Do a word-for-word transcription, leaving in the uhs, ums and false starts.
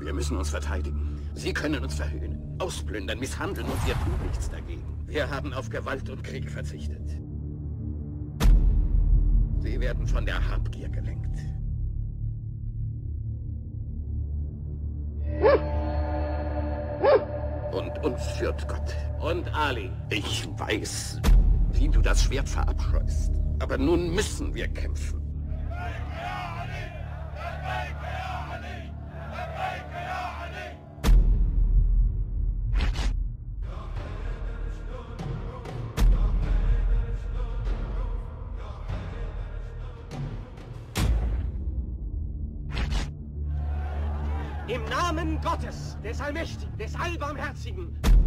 Wir müssen uns verteidigen. Sie können uns verhöhnen, ausplündern, misshandeln und wir tun nichts dagegen. Wir haben auf Gewalt und Krieg verzichtet. Sie werden von der Habgier gelenkt. Und uns führt Gott. Und Ali. Ich weiß, wie du das Schwert verabscheust. Aber nun müssen wir kämpfen. Im Namen Gottes, des Allmächtigen, des Allbarmherzigen,